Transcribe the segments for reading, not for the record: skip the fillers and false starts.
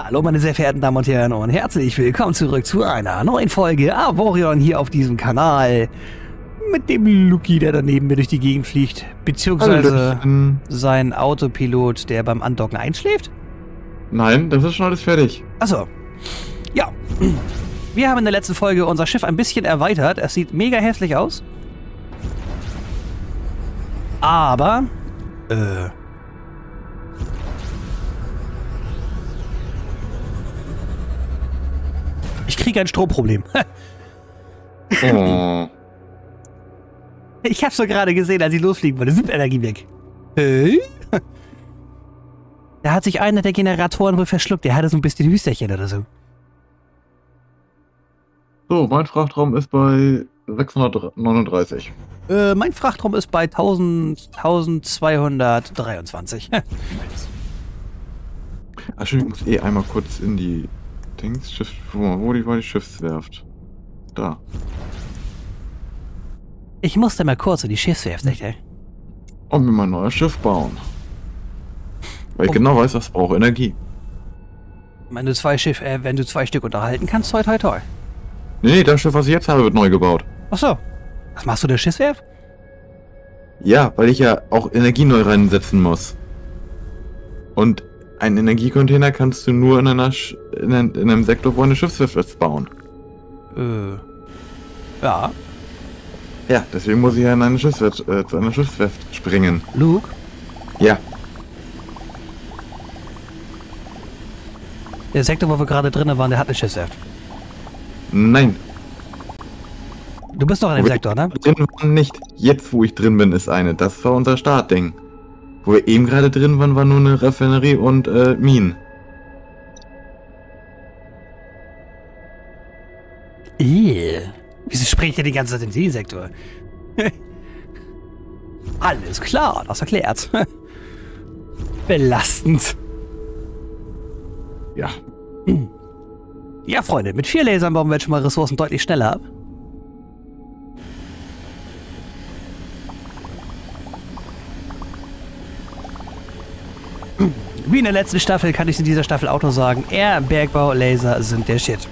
Hallo meine sehr verehrten Damen und Herren und herzlich willkommen zurück zu einer neuen Folge Arvorion hier auf diesem Kanal. Mit dem Luki, der daneben mir durch die Gegend fliegt. Beziehungsweise sein Autopilot, der beim Andocken einschläft? Nein, das ist schon alles fertig. Achso. Ja. Wir haben in der letzten Folge unser Schiff ein bisschen erweitert. Es sieht mega hässlich aus. Aber... Ich kriege ein Stromproblem. Oh. Ich hab's doch gerade gesehen, als ich losfliegen wollte. Sind Energie weg. Hey? Da hat sich einer der Generatoren wohl verschluckt. Der hatte so ein bisschen Hüsterchen oder so. So, mein Frachtraum ist bei 639. Mein Frachtraum ist bei 1223. Ach schön, ich muss einmal kurz in die Dings, Schiff, wo war die Schiffswerft? Da. Ich musste mal kurz in die Schiffswerft, echt, ey. Und mir mal ein neues Schiff bauen. Weil ich genau weiß, das braucht Energie. Wenn du zwei Stück unterhalten kannst, toi toi toi. Nee, das Schiff, was ich jetzt habe, wird neu gebaut. Ach so. Was machst du der Schiffswerft? Ja, weil ich ja auch Energie neu reinsetzen muss. Und einen Energiecontainer kannst du nur in einem Sektor, wo eine Schiffswerft ist, bauen. Ja. Ja, deswegen muss ich ja in eine Schiffswerft, zu einer Schiffswerft springen. Luke? Ja. Der Sektor, wo wir gerade drinnen waren, der hat eine Schiffswerft. Nein. Du bist doch in dem Sektor, ne? Drin waren nicht. Jetzt, wo ich drin bin, ist eine. Das war unser Startding. Wo wir eben gerade drin waren, war nur eine Raffinerie und Minen. Wieso spricht ihr die ganze Zeit in den Sektor? Alles klar, das erklärt's. Belastend. Ja. Ja, Freunde, mit 4 Lasern bauen wir jetzt schon mal Ressourcen deutlich schneller ab. Wie in der letzten Staffel kann ich in dieser Staffel auch nur sagen, Bergbau-Laser sind der Shit.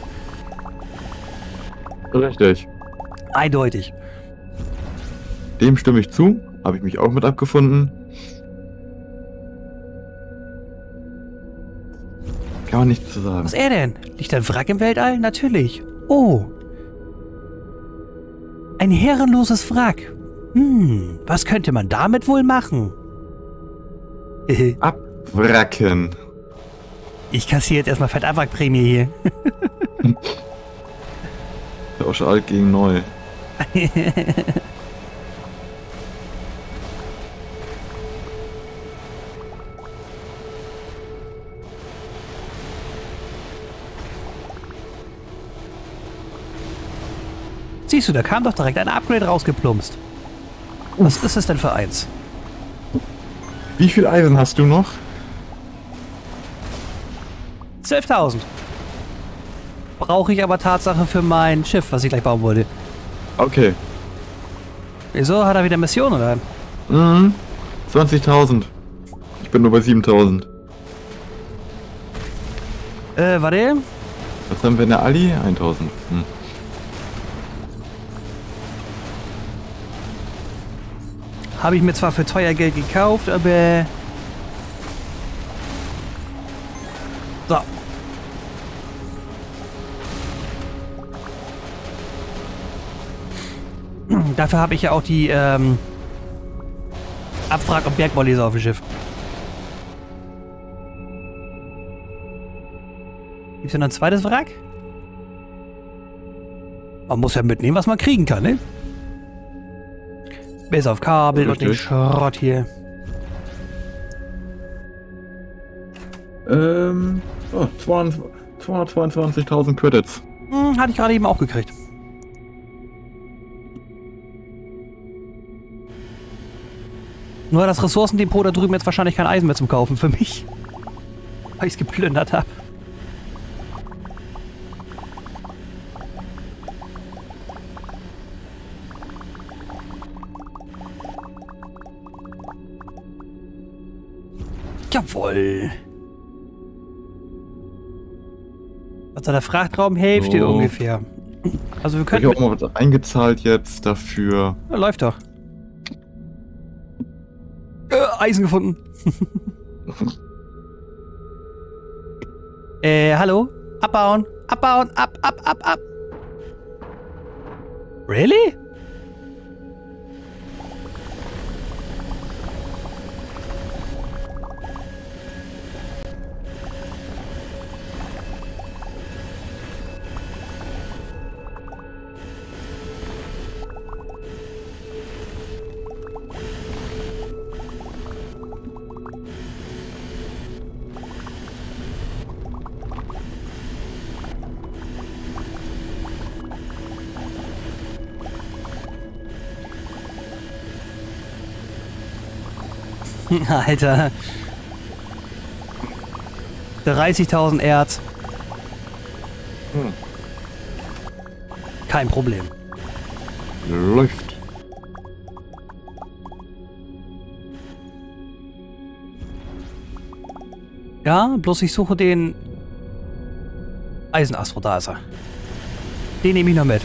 Richtig. Eindeutig. Dem stimme ich zu. Habe ich mich auch mit abgefunden. Kann man nichts zu sagen. Was ist er denn? Liegt ein Wrack im Weltall? Natürlich. Oh. Ein herrenloses Wrack. Was könnte man damit wohl machen? Abwracken. Ich kassiere jetzt erstmal fett Abwrackprämie hier. Tausche alt gegen neu. Siehst du, da kam doch direkt ein Upgrade rausgeplumpst. Was ist es denn für eins? Wie viel Eisen hast du noch? 12.000. Brauche ich aber Tatsache für mein Schiff, was ich gleich bauen wollte. Okay. Wieso? Hat er wieder Mission, oder? 20.000. Ich bin nur bei 7.000. Warte. Was haben wir in der Ali? 1.000. Habe ich mir zwar für teuer Geld gekauft, aber... So. Dafür habe ich ja auch die Abwrack- und Bergbauleser auf dem Schiff. Gibt es ja noch ein zweites Wrack? Man muss ja mitnehmen, was man kriegen kann, ne? Bis auf Kabel und den Schrott hier. 222.000 Credits. Hatte ich gerade eben auch gekriegt. Nur das Ressourcendepot da drüben jetzt wahrscheinlich kein Eisen mehr zum Kaufen für mich. Weil ich es geplündert habe. Jawohl. Also der Frachtraumhälfte So. ungefähr. Also wir Ich können... habe auch mal was eingezahlt jetzt dafür. Ja, läuft doch. Eisen gefunden. Hallo? Abbauen. Abbauen. Ab. Really? Alter. 30.000 Erz. Kein Problem. Läuft. Ja, bloß ich suche den Eisenastro, da ist er. Den nehme ich noch mit.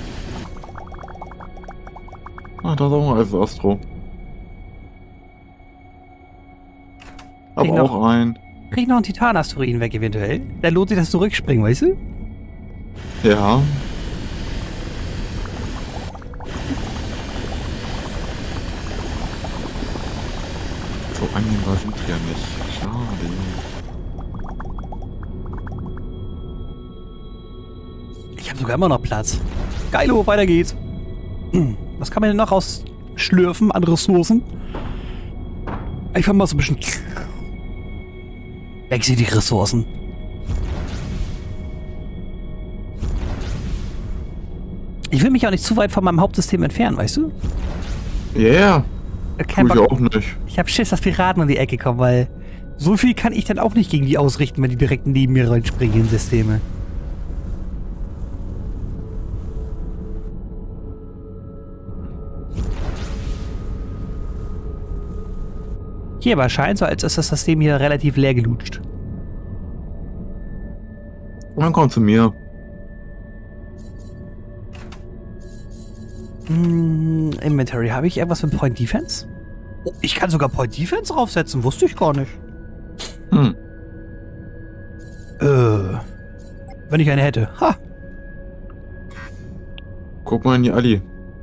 Ah, da ist auch ein Astro. Krieg Aber auch ein. Krieg ich noch einen Titan-Asteroiden weg eventuell? Dann lohnt sich das zurückspringen, weißt du? Ja. So annehmbar sind die ja nicht. Schade. Ich habe sogar immer noch Platz. Geilo, weiter geht's. Was kann man denn noch rausschlürfen an Ressourcen? Einfach mal so ein bisschen... Weg sind die Ressourcen. Ich will mich auch nicht zu weit von meinem Hauptsystem entfernen, weißt du? Ja, yeah. Kein Tue ich Bock. auch nicht. Ich hab Schiss, dass Piraten um die Ecke kommen, weil so viel kann ich dann auch nicht gegen die ausrichten, wenn die direkt neben mir reinspringen in Systeme. Hier aber scheint so, als ist das System hier relativ leer gelutscht. Dann komm zu mir. Inventory, habe ich irgendwas für Point Defense? Oh, ich kann sogar Point Defense draufsetzen, wusste ich gar nicht. Wenn ich eine hätte. Ha! Guck mal in die Alli.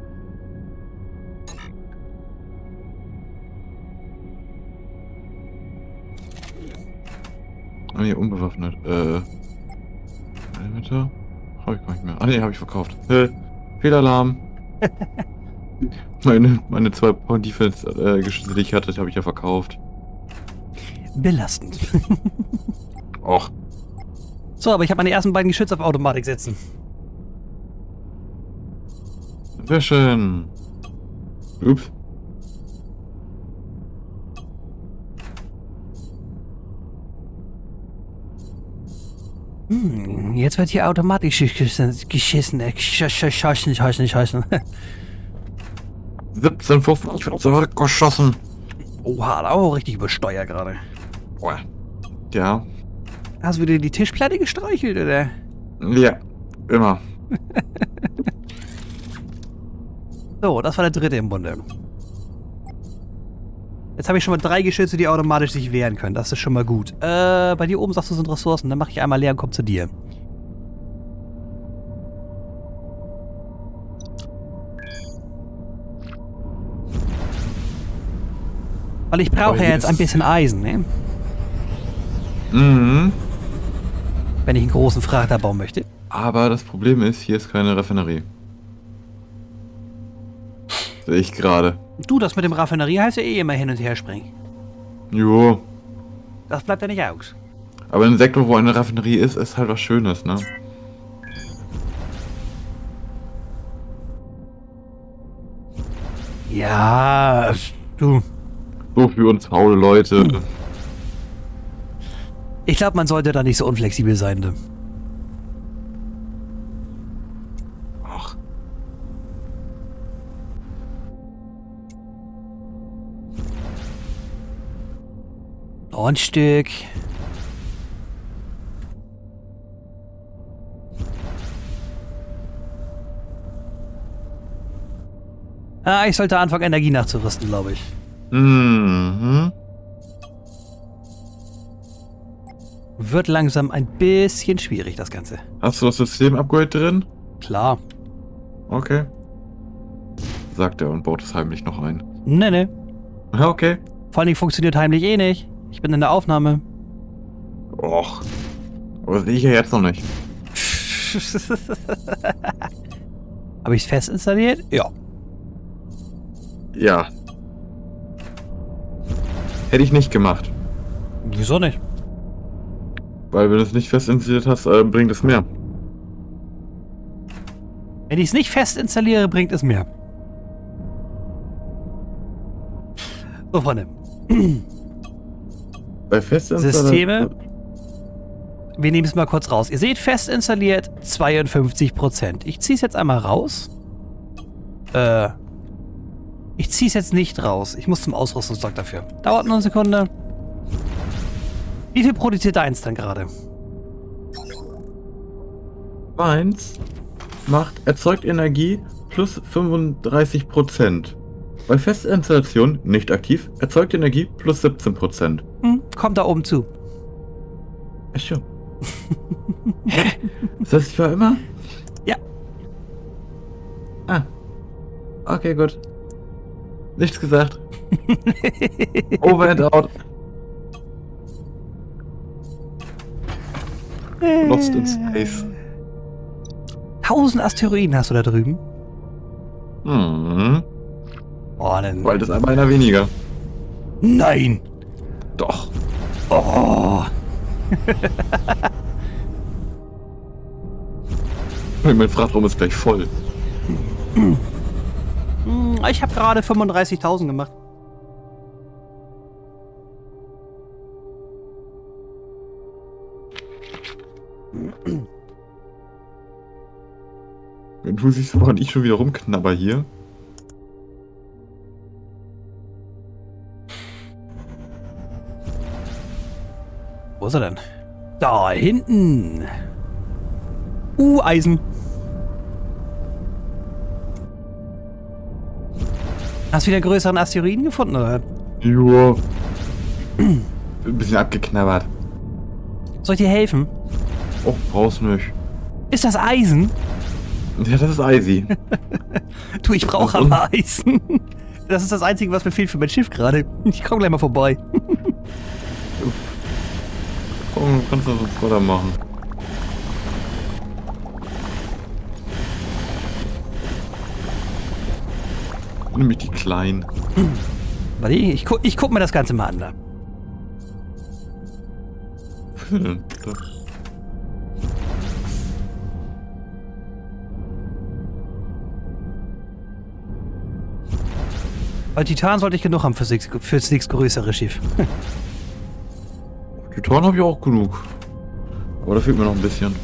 Ah ne, unbewaffnet. Bitte? Hab ich gar nicht mehr. Ah ne, hab ich verkauft. Fehlalarm. meine 2 Point Defense Geschütze, die ich hatte, habe ich ja verkauft. Belastend. Och. So, aber ich habe meine ersten beiden Geschütze auf Automatik setzen. Sehr schön. Ups. Jetzt wird hier automatisch geschissen. 17,50 wird zurückgeschossen. Oha, da auch richtig übersteuert gerade. Boah. Ja. Hast du wieder die Tischplatte gestreichelt, oder? Ja, immer. So, das war der dritte im Bunde. Jetzt habe ich schon mal 3 Geschütze, die automatisch sich wehren können. Das ist schon mal gut. Bei dir oben sagst du, sind Ressourcen. Dann mache ich einmal leer und komm zu dir. Weil ich brauche ja jetzt ein bisschen Eisen, ne? Mhm. Wenn ich einen großen Frachter bauen möchte. Aber das Problem ist, hier ist keine Raffinerie. Sehe ich gerade. Du, das mit dem Raffinerie heißt ja eh immer hin und her springen. Jo. Das bleibt ja nicht aus. Aber ein Sektor, wo eine Raffinerie ist, ist halt was Schönes, ne? Ja, du. So für uns faule Leute. Ich glaube, man sollte da nicht so unflexibel sein. Ne? Ach. Noch ein Stück. Ah, ich sollte anfangen, Energie nachzurüsten, glaube ich. Mhm. Wird langsam ein bisschen schwierig, das Ganze. Hast du das System-Upgrade drin? Klar. Okay. Sagt er und baut es heimlich noch ein. Nee. Ja, okay. Vor allem funktioniert heimlich eh nicht. Ich bin in der Aufnahme. Och. Aber das sehe ich ja jetzt noch nicht. Habe ich es fest installiert? Ja. Ja. Hätte ich nicht gemacht. Wieso nicht? Weil wenn du es nicht fest installiert hast, bringt es mehr. Wenn ich es nicht fest installiere, bringt es mehr. So, Freunde. Bei fest Systeme. Wir nehmen es mal kurz raus. Ihr seht, fest installiert 52%. Ich ziehe es jetzt einmal raus. Ich ziehe es jetzt nicht raus. Ich muss zum Ausrüstungsdock dafür. Dauert nur eine Sekunde. Wie viel produziert eins dann gerade? Eins erzeugt Energie plus 35%. Bei Festinstallation, nicht aktiv, erzeugt Energie plus 17%. Kommt da oben zu. Ach schon. Hä? Ist das für immer? Ja. Ah. Okay, gut. Nichts gesagt. Over and out. Lost in Space. 1000 Asteroiden hast du da drüben. Mhm. Oh, dann... Bald ist aber einer weniger. Nein! Doch. Oh! Mein Frachtraum ist gleich voll. Ich habe gerade 35.000 gemacht. Wenn du siehst, woran ich schon wieder rumknabber hier. Wo ist er denn? Da hinten. Eisen. Hast du wieder einen größeren Asteroiden gefunden, oder? Joa. Ein bisschen abgeknabbert. Soll ich dir helfen? Oh, brauchst nicht. Ist das Eisen? Ja, das ist Eisi. Du, ich brauche aber Eisen. Das ist das Einzige, was mir fehlt für mein Schiff gerade. Ich komme gleich mal vorbei. Komm, du kannst das so weiter machen. Nämlich die kleinen. Warte, ich guck mir das Ganze mal an da. Weil Titan sollte ich genug haben fürs nächstgrößere Schiff. Titan habe ich auch genug. Aber da fehlt mir noch ein bisschen.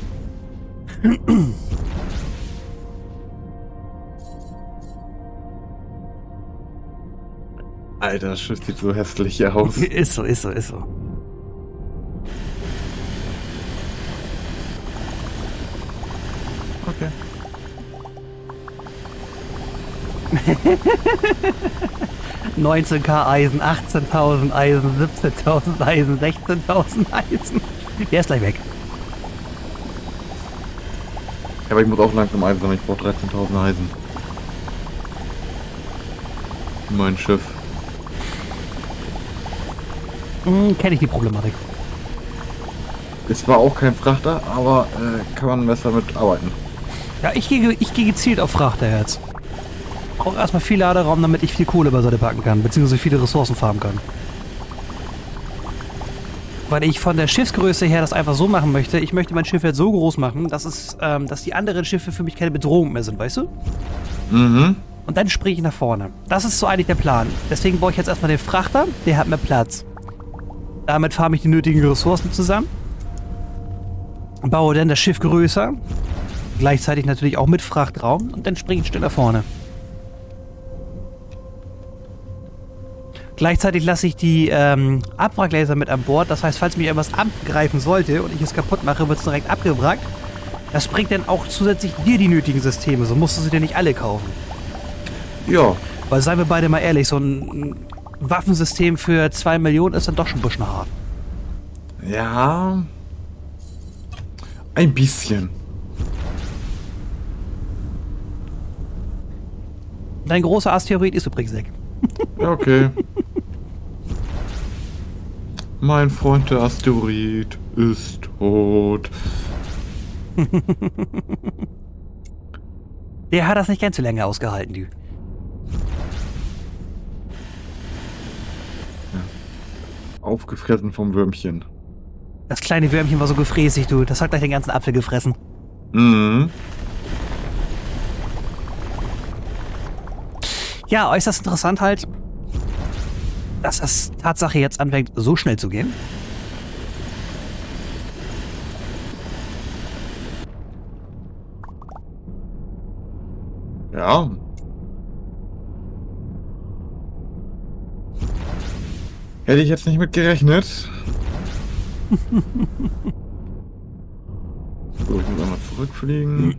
Alter, das Schiff sieht so hässlich aus. Ist so. Okay. 19.000 Eisen, 18.000 Eisen, 17.000 Eisen, 16.000 Eisen. Der ist gleich weg. Ja, aber ich muss auch langsam Eisen sammeln. Ich brauche 13.000 Eisen. Für mein Schiff. Kenne ich die Problematik. Es war auch kein Frachter, aber kann man besser mit arbeiten. Ja, ich gehe gezielt auf Frachterherz. Ich brauche erstmal viel Laderaum, damit ich viel Kohle beiseite packen kann, beziehungsweise viele Ressourcen farmen kann. Weil ich von der Schiffsgröße her das einfach so machen möchte, ich möchte mein Schiff jetzt so groß machen, dass die anderen Schiffe für mich keine Bedrohung mehr sind, weißt du? Mhm. Und dann springe ich nach vorne. Das ist so eigentlich der Plan. Deswegen baue ich jetzt erstmal den Frachter, der hat mehr Platz. Damit farme ich die nötigen Ressourcen zusammen. Baue dann das Schiff größer. Gleichzeitig natürlich auch mit Frachtraum. Und dann springe ich schnell nach vorne. Gleichzeitig lasse ich die Abwracklaser mit an Bord. Das heißt, falls mich irgendwas angreifen sollte und ich es kaputt mache, wird es direkt abgewrackt. Das bringt dann auch zusätzlich dir die nötigen Systeme. So musst du sie dir nicht alle kaufen. Ja. Weil, seien wir beide mal ehrlich, so ein Waffensystem für 2 Millionen ist dann doch schon ein bisschen hart. Ja. Ein bisschen. Dein großer Asteroid ist übrigens weg. Ja, okay. Mein Freund, der Asteroid, ist tot. Der hat das nicht ganz so lange ausgehalten, du. Aufgefressen vom Würmchen. Das kleine Würmchen war so gefräßig, du. Das hat gleich den ganzen Apfel gefressen. Mhm. Ja, äußerst interessant halt, dass das Tatsache jetzt anfängt, so schnell zu gehen. Ja. Hätte ich jetzt nicht mit gerechnet. So, ich muss einmal zurückfliegen.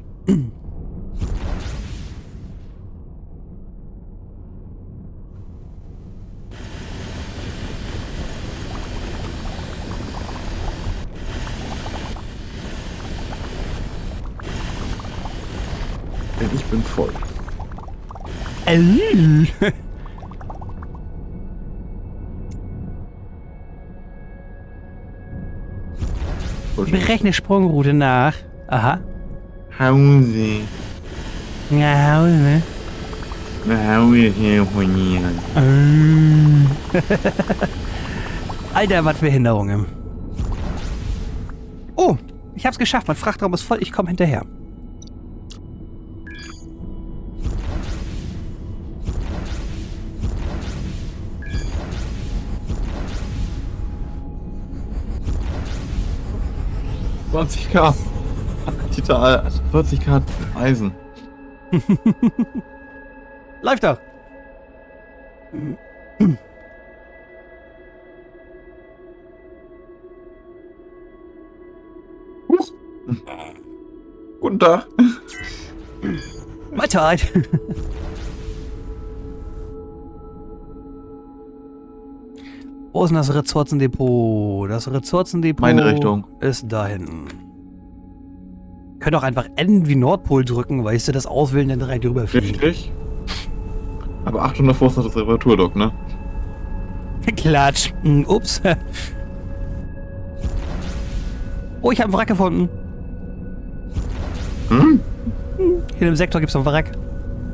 Denn ich bin voll. Berechne Sprungroute nach. Aha. Hause. Ja, Hause. Nach Hause telefonieren. Alter, was Behinderungen. Oh, ich hab's geschafft. Mein Frachtraum ist voll. Ich komme hinterher. $20.000. Total. 40.000 Eisen. Läuft doch. Guten Tag. Mahlzeit. Wo ist denn das Ressourcendepot? Das Ressourcendepot Meine Richtung. Ist da hinten. Könnt auch einfach N wie Nordpol drücken, weißt du, das auswählen, dann direkt rüberfliegen. Richtig. Aber 800 vor ist noch das Reparaturdock, ne? Klatsch. Ups. Oh, ich habe einen Wrack gefunden. Hm? Hier im Sektor gibt's noch einen Wrack.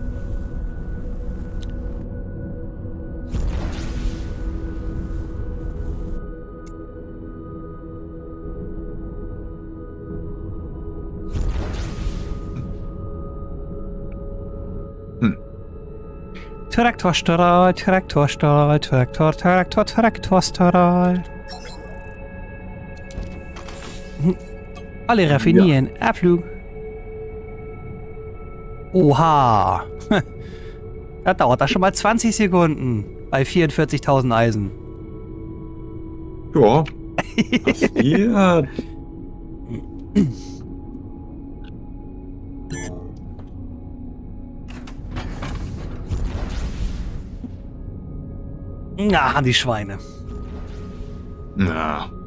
Traktorstrahl, Traktorstrahl, Traktorstrahl. Alle raffinieren. Ja. Abflug. Oha. Da dauert das schon mal 20 Sekunden. Bei 44.000 Eisen. Ja. Passiert. Na, die Schweine. Na.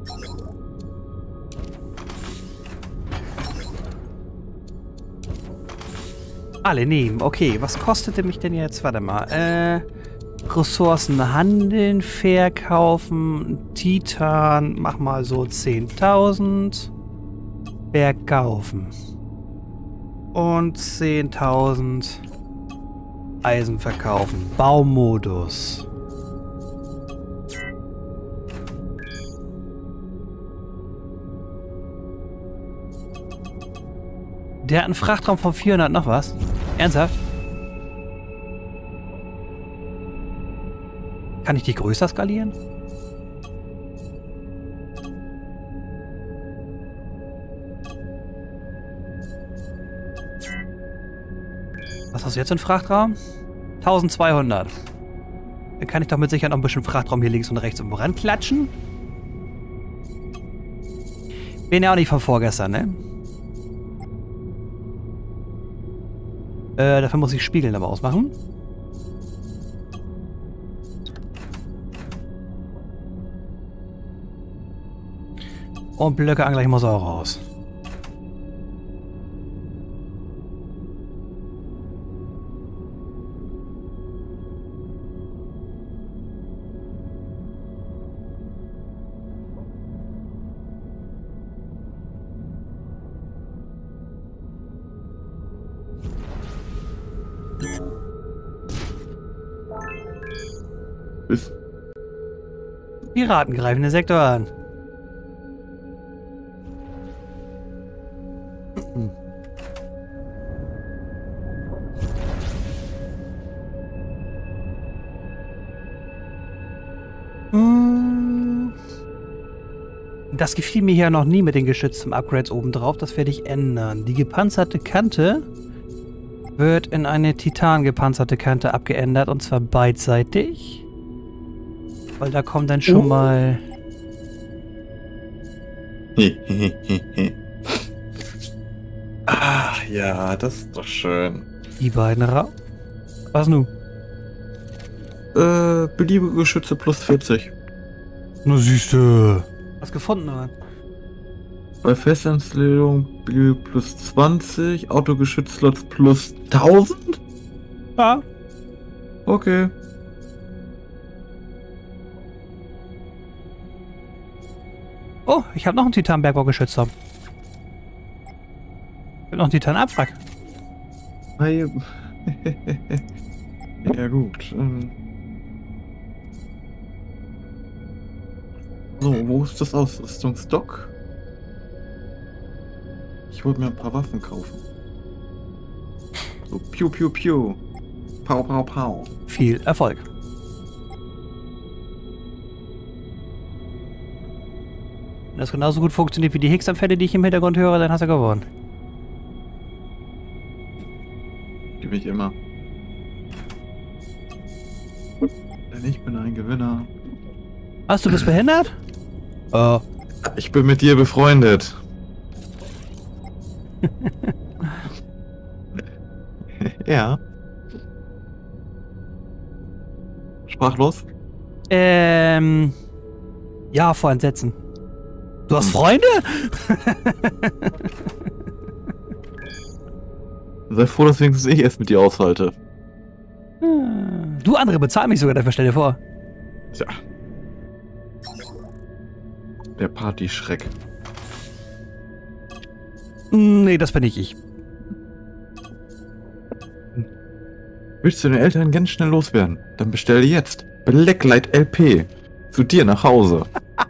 Alle nehmen. Okay, was kostete mich denn jetzt? Warte mal. Ressourcen handeln, verkaufen, Titan, mach mal so 10.000. Verkaufen. Und 10.000 Eisen verkaufen. Baumodus. Der hat einen Frachtraum von 400 noch was. Ernsthaft? Kann ich die größer skalieren? Was hast du jetzt für einen Frachtraum? 1200. Dann kann ich doch mit Sicherheit noch ein bisschen Frachtraum hier links und rechts irgendwo ranklatschen. Bin ja auch nicht von vorgestern, ne? Dafür muss ich Spiegeln aber ausmachen. Und Blöckeangler muss auch raus. Bis. Piraten greifen den Sektor an. Das gefiel mir ja noch nie mit den geschützten Upgrades obendrauf. Das werde ich ändern. Die gepanzerte Kante wird in eine Titan-gepanzerte Kante abgeändert. Und zwar beidseitig. Weil da kommt dann schon mal... Ah, ja, das ist doch schön. Die beiden raus. Was nun? Beliebige Geschütze plus 40. Na siehste. Was gefunden, oder? Bei Festanstellung beliebig plus 20, Autogeschützslots plus 1000? Ja. Okay. Oh, ich habe noch einen Titan-Bergbaugeschützer. Ich habe noch einen Titan-Abwrack. Ja gut. So, wo ist das Ausrüstungsstock? Ich wollte mir ein paar Waffen kaufen. So, piu piu piu. Pau pau pau. Viel Erfolg. Wenn das genauso gut funktioniert wie die Higgs-Anfälle, die ich im Hintergrund höre, dann hast du gewonnen. Die bin ich immer. Denn ich bin ein Gewinner. Was, du bist behindert? Oh. Ich bin mit dir befreundet. Ja. Sprachlos? Ja, vor Entsetzen. Du hast Freunde? Sei froh, dass wenigstens ich es mit dir aushalte. Du, andere bezahlen mich sogar dafür, stell dir vor. Tja. Der Party-Schreck. Nee, das bin nicht ich. Willst du den Eltern ganz schnell loswerden? Dann bestell jetzt Blacklight LP zu dir nach Hause.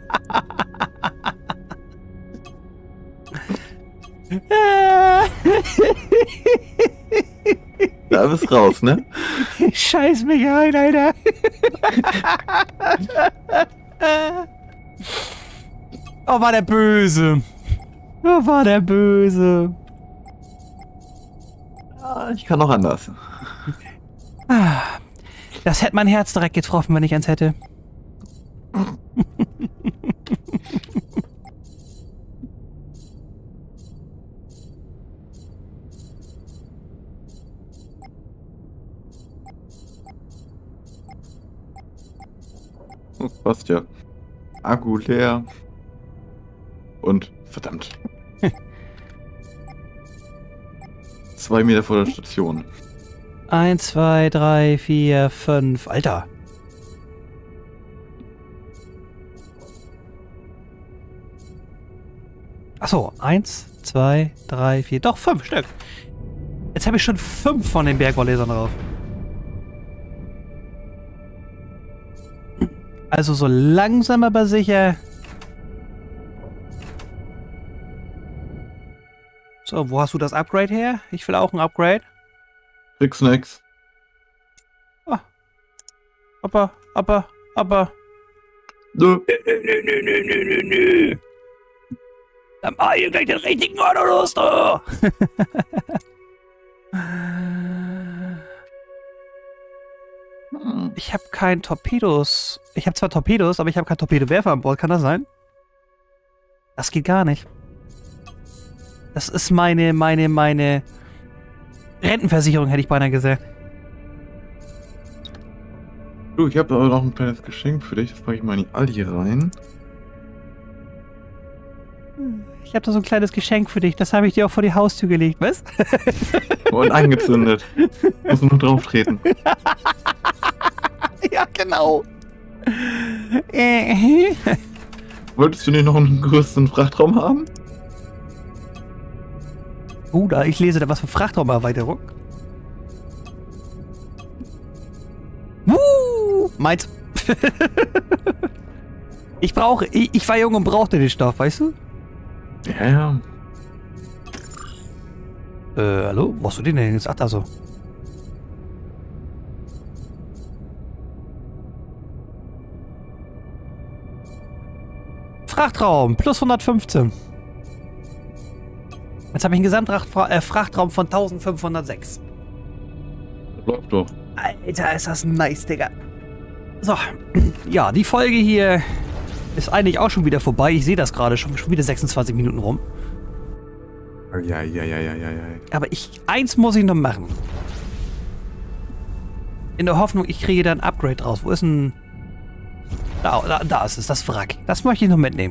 Da bist raus, ne? Scheiß mich rein, Alter. Oh, war der böse. Oh, war der böse. Ja, ich kann auch anders. Das hätte mein Herz direkt getroffen, wenn ich eins hätte. Passt ja. Akku leer. Und verdammt. 2 Meter vor der Station. 1, 2, 3, 4, 5. Alter. Achso, 1, 2, 3, 4. Doch, 5 Stück. Jetzt habe ich schon 5 von den Bergbaulasern drauf. Also so langsam aber sicher. So, wo hast du das Upgrade her? Ich will auch ein Upgrade. Kriegst nix. Ah. Aber. Nö. Nö. Dann mach ich gleich den richtigen Ort los, du. Ich habe keinen Torpedos. Ich habe zwar Torpedos, aber ich habe keinen Torpedowerfer an Bord. Kann das sein? Das geht gar nicht. Das ist meine Rentenversicherung, hätte ich beinahe gesagt. Du, ich habe aber noch ein kleines Geschenk für dich. Das packe ich mal in die Aldi rein. Ich habe da so ein kleines Geschenk für dich. Das habe ich dir auch vor die Haustür gelegt, was? Und angezündet. Muss nur drauf treten. Ja, genau. Wolltest du nicht noch einen größeren Frachtraum haben? Da, ich lese da was für Frachtraumerweiterung. Meins. Ich war jung und brauchte den Stoff, weißt du? Ja. Hallo? Wo hast du den denn jetzt? Ach, da so. Frachtraum, plus 115. Jetzt habe ich einen Gesamtfrachtraum von 1506. Läuft doch. Alter, ist das nice, Digga. So, ja, die Folge hier ist eigentlich auch schon wieder vorbei. Ich sehe das gerade, schon wieder 26 Minuten rum. Ja. Aber eins muss ich noch machen. In der Hoffnung, ich kriege da ein Upgrade draus. Wo ist ein... Da ist es, das Wrack. Das möchte ich noch mitnehmen.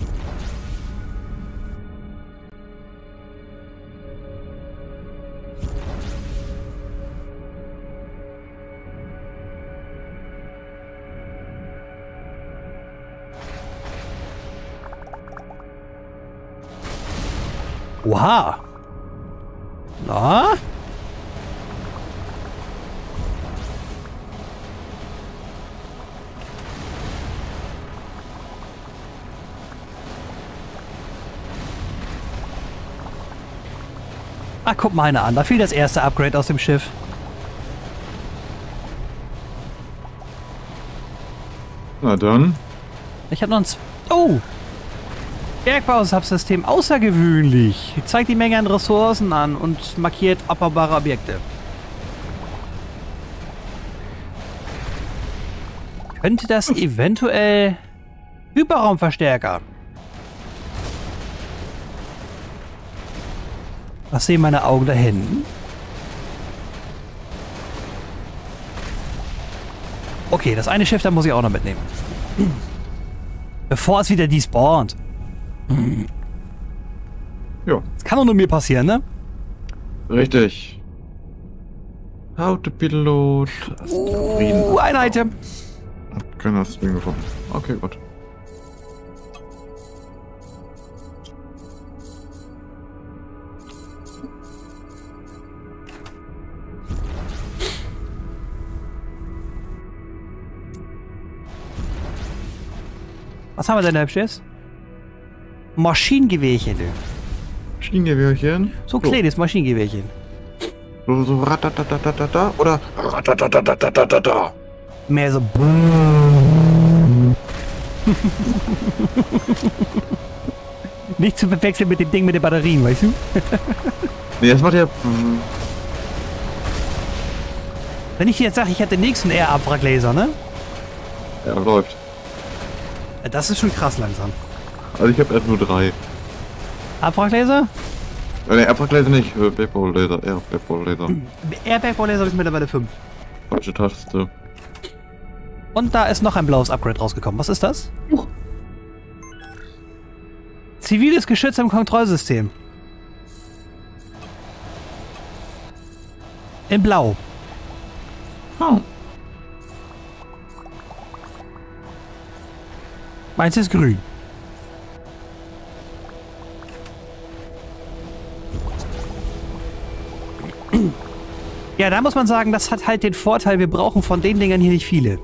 Oha! Na? Ah, guck mal einer an. Da fiel das erste Upgrade aus dem Schiff. Na dann. Ich habe noch ein... Oh! Bergbau-Subsystem außergewöhnlich. Zeigt die Menge an Ressourcen an und markiert abbaubare Objekte. Könnte das eventuell... Hyperraumverstärker. Was sehen meine Augen da hinten? Okay, das eine Schiff, da muss ich auch noch mitnehmen. Bevor es wieder despawnt. Ja. Das kann doch nur mir passieren, ne? Richtig. Autopilot. Ein Item. Keiner hat das Ding gefunden. Okay, gut. Was haben wir denn, Hübsches? Maschinengewehrchen, du. Maschinengewehrchen? So ein kleines Maschinengewehrchen. So ratatatatata oder ratatatatata. Mehr so. Nicht zu verwechseln mit dem Ding mit den Batterien, weißt du? Nee, das macht ja... Wenn ich dir jetzt sage, ich hatte den nächsten Air-Abwracklaser, ne? Ja, läuft. Das ist schon krass langsam. Also ich habe erst nur 3. Abwracklaser? Ne, Abwracklaser nicht. Backball-Laser. Backball-Laser. Air-Backball-Laser habe ich mittlerweile 5. Falsche Taste. Und da ist noch ein blaues Upgrade rausgekommen. Was ist das? Ziviles Geschütz im Kontrollsystem. In Blau. Oh. Meins ist grün. Ja, da muss man sagen, das hat halt den Vorteil, wir brauchen von den Dingern hier nicht viele.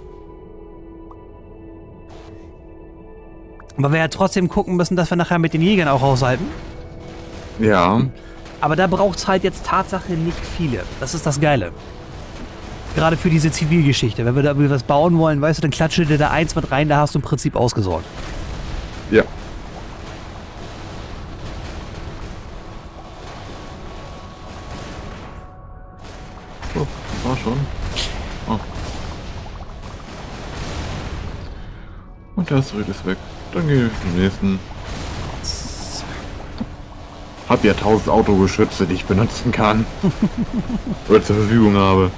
Aber wir ja trotzdem gucken müssen, dass wir nachher mit den Jägern auch aushalten. Ja. Aber da braucht es halt jetzt Tatsache nicht viele. Das ist das Geile. Gerade für diese Zivilgeschichte. Wenn wir da was bauen wollen, weißt du, dann klatsche dir da eins mit rein, da hast du im Prinzip ausgesorgt. Ja. Oh, war schon. Oh. Und der Asteroid ist weg. Dann gehe ich zum nächsten. Hab ja 1000 Autogeschütze, die ich benutzen kann. Oder zur Verfügung habe.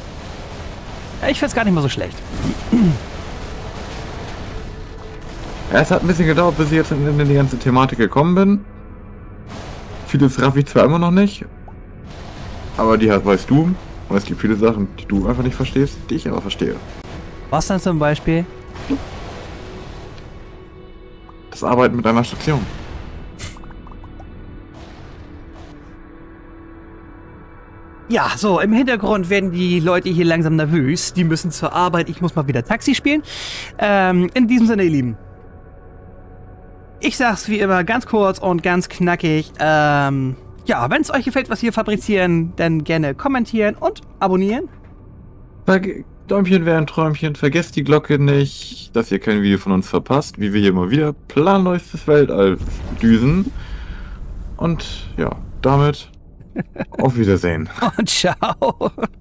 Ja, ich find's gar nicht mal so schlecht. Ja, es hat ein bisschen gedauert, bis ich jetzt in die ganze Thematik gekommen bin. Vieles raff ich zwar immer noch nicht, aber die halt weißt du. Und es gibt viele Sachen, die du einfach nicht verstehst, die ich aber verstehe. Was dann zum Beispiel? Das Arbeiten mit einer Station. Ja, so, im Hintergrund werden die Leute hier langsam nervös. Die müssen zur Arbeit. Ich muss mal wieder Taxi spielen. In diesem Sinne, ihr Lieben. Ich sag's wie immer ganz kurz und ganz knackig. Ja, wenn es euch gefällt, was wir fabrizieren, dann gerne kommentieren und abonnieren. Däumchen wäre ein Träumchen. Vergesst die Glocke nicht, dass ihr kein Video von uns verpasst, wie wir hier immer wieder planlos das Weltall düsen. Und ja, damit auf Wiedersehen. Und ciao.